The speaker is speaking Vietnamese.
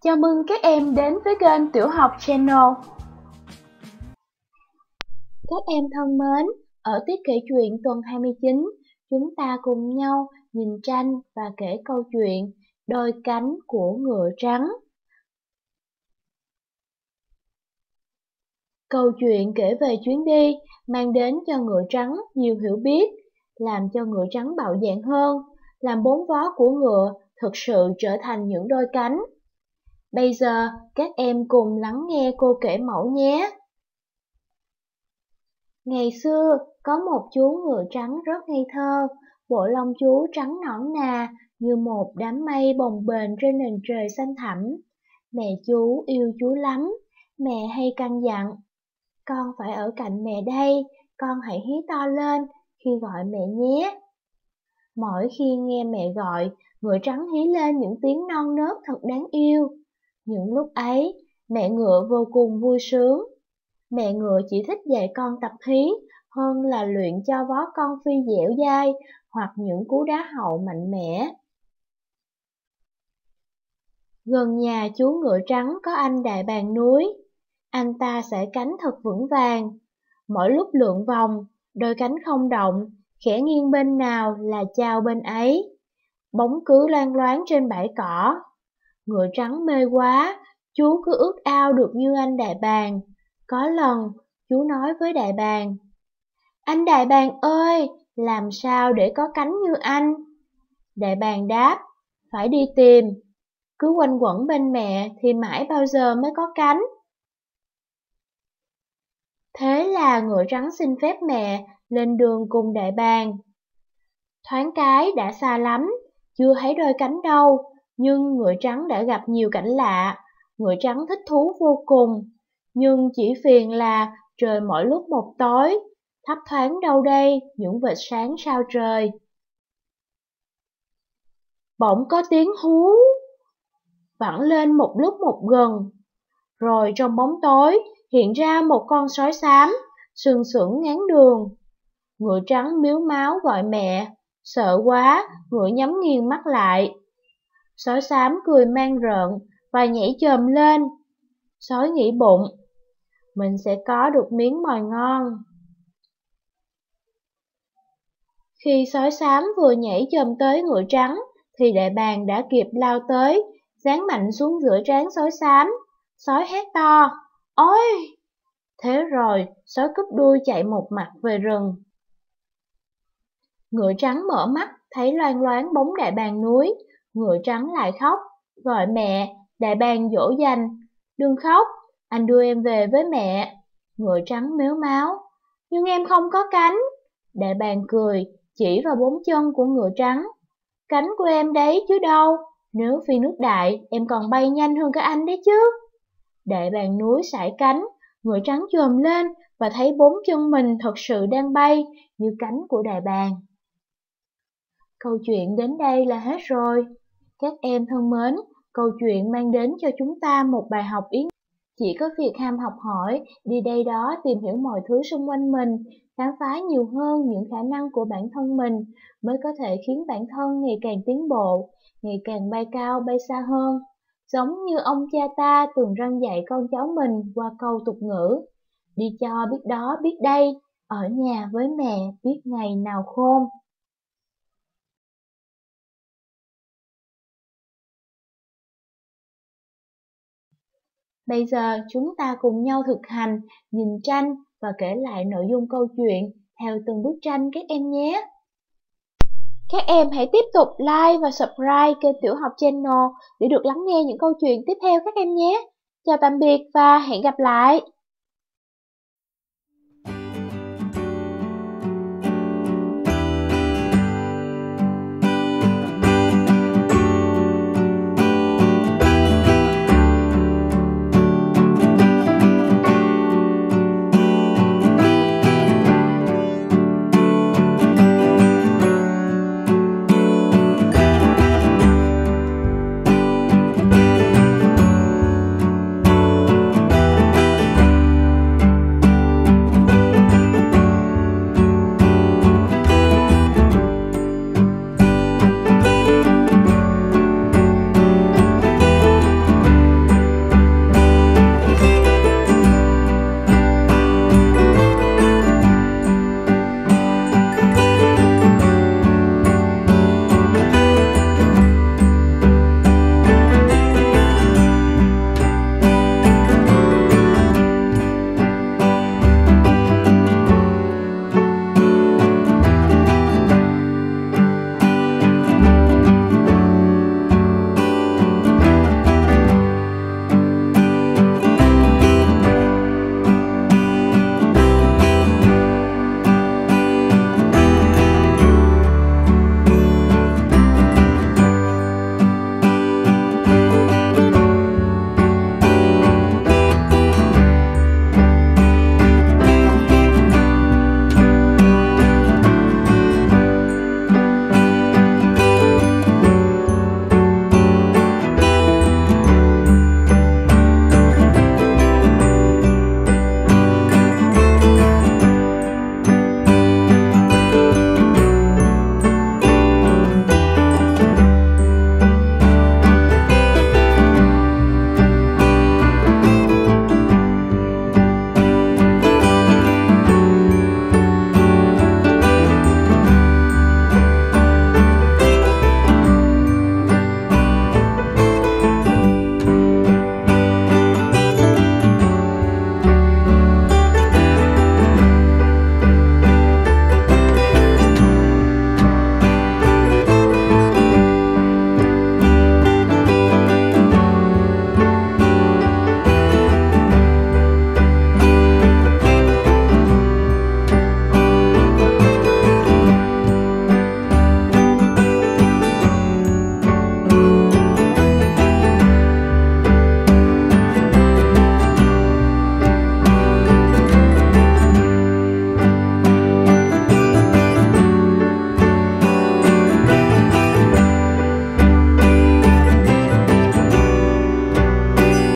Chào mừng các em đến với kênh Tiểu học Channel. Các em thân mến, ở tiết kể chuyện tuần 29, chúng ta cùng nhau nhìn tranh và kể câu chuyện Đôi cánh của ngựa trắng. Câu chuyện kể về chuyến đi mang đến cho ngựa trắng nhiều hiểu biết, làm cho ngựa trắng bạo dạn hơn, làm bốn vó của ngựa thực sự trở thành những đôi cánh. Bây giờ, các em cùng lắng nghe cô kể mẫu nhé. Ngày xưa, có một chú ngựa trắng rất ngây thơ, bộ lông chú trắng nõn nà như một đám mây bồng bềnh trên nền trời xanh thẳm. Mẹ chú yêu chú lắm, mẹ hay căn dặn, con phải ở cạnh mẹ đây, con hãy hí to lên khi gọi mẹ nhé. Mỗi khi nghe mẹ gọi, ngựa trắng hí lên những tiếng non nớt thật đáng yêu. Những lúc ấy, mẹ ngựa vô cùng vui sướng. Mẹ ngựa chỉ thích dạy con tập hí hơn là luyện cho vó con phi dẻo dai hoặc những cú đá hậu mạnh mẽ. Gần nhà chú ngựa trắng có anh đại bàng núi. Anh ta sải cánh thật vững vàng. Mỗi lúc lượn vòng, đôi cánh không động, khẽ nghiêng bên nào là chao bên ấy. Bóng cứ loang loáng trên bãi cỏ. Ngựa trắng mê quá, chú cứ ước ao được như anh đại bàng. Có lần, chú nói với đại bàng, anh đại bàng ơi, làm sao để có cánh như anh? Đại bàng đáp, phải đi tìm, cứ quanh quẩn bên mẹ thì mãi bao giờ mới có cánh. Thế là ngựa trắng xin phép mẹ lên đường cùng đại bàng. Thoáng cái đã xa lắm, chưa thấy đôi cánh đâu, nhưng ngựa trắng đã gặp nhiều cảnh lạ. Ngựa trắng thích thú vô cùng, nhưng chỉ phiền là trời mỗi lúc một tối, thấp thoáng đâu đây những vệt sáng sao trời. Bỗng có tiếng hú vẳng lên một lúc một gần, rồi trong bóng tối hiện ra một con sói xám sừng sững ngán đường. Ngựa trắng mếu máo gọi mẹ, sợ quá, ngựa nhắm nghiền mắt lại. Sói xám cười man rợn và nhảy chồm lên. Sói nghĩ bụng, mình sẽ có được miếng mồi ngon. Khi sói xám vừa nhảy chồm tới ngựa trắng, thì đại bàng đã kịp lao tới, giáng mạnh xuống giữa trán sói xám. Sói hét to, ôi! Thế rồi, sói cúp đuôi chạy một mạch về rừng. Ngựa trắng mở mắt, thấy loang loáng bóng đại bàng núi. Ngựa trắng lại khóc, gọi mẹ. Đại bàng dỗ dành, đừng khóc, anh đưa em về với mẹ. Ngựa trắng mếu máo, nhưng em không có cánh. Đại bàng cười, chỉ vào bốn chân của ngựa trắng. Cánh của em đấy chứ đâu, nếu phi nước đại, em còn bay nhanh hơn cả anh đấy chứ. Đại bàng núi sải cánh, ngựa trắng chồm lên và thấy bốn chân mình thật sự đang bay như cánh của đại bàng. Câu chuyện đến đây là hết rồi. Các em thân mến, câu chuyện mang đến cho chúng ta một bài học ý nghĩa. Chỉ có việc ham học hỏi, đi đây đó tìm hiểu mọi thứ xung quanh mình, khám phá nhiều hơn những khả năng của bản thân mình mới có thể khiến bản thân ngày càng tiến bộ, ngày càng bay cao bay xa hơn. Giống như ông cha ta từng răn dạy con cháu mình qua câu tục ngữ, đi cho biết đó biết đây, ở nhà với mẹ biết ngày nào khôn. Bây giờ chúng ta cùng nhau thực hành, nhìn tranh và kể lại nội dung câu chuyện theo từng bức tranh các em nhé. Các em hãy tiếp tục like và subscribe kênh Tiểu học Channel để được lắng nghe những câu chuyện tiếp theo các em nhé. Chào tạm biệt và hẹn gặp lại!